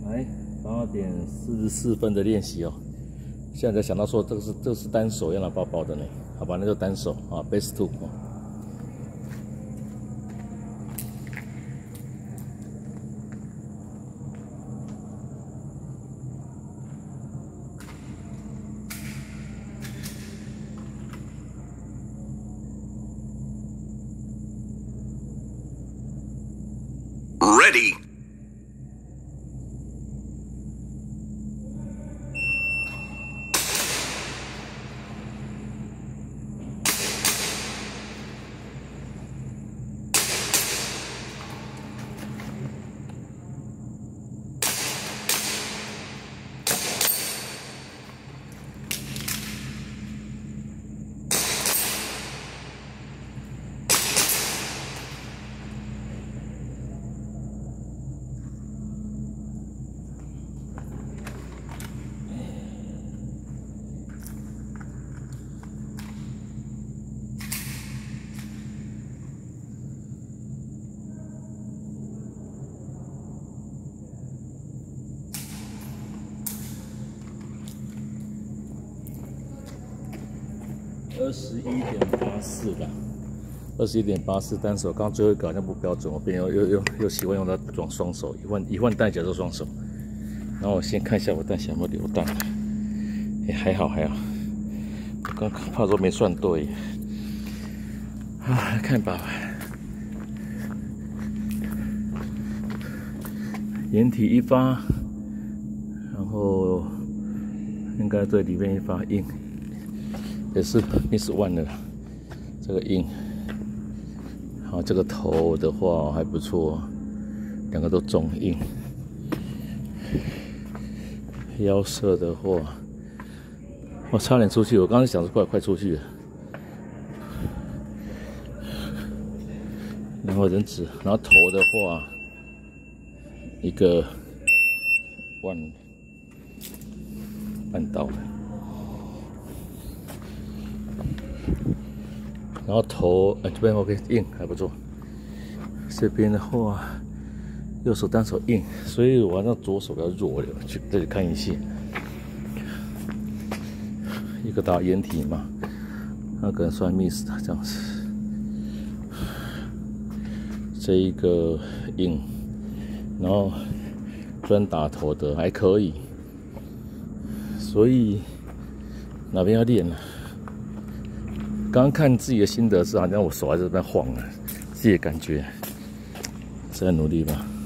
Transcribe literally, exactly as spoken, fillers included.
来，八点四十四分的练习哦。现在才想到说，这个是这个是单手要拿包包的呢。好吧，那就单手啊 ，base two 哦。 Ready. 二十一点八四吧，二十一点八四单手，刚刚最后一个好像不标准，我变又又又又习惯用它装双手，一换一换带脚就双手。然后我先看一下我带小有没有流弹，也、欸、还好还好，我刚怕说没算对，啊，来看吧，掩体一发，然后应该对里面一发硬。 也是 miss one 的这个硬，好，这个头的话还不错，两个都中硬。腰射的话，我差点出去，我刚才想着快快出去了。然后人指，然后头的话，一个 one 半到了。 然后头，哎，这边 OK 硬还不错。这边的话，右手单手硬，所以我那左手比较弱的，去这里看一下。一个打掩体嘛，那可能算 miss 的这样子。这一个硬，然后专打头的还可以，所以哪边要练呢？ 刚刚看自己的心得是，好像我手还在那边晃啊，自己的感觉，再努力吧。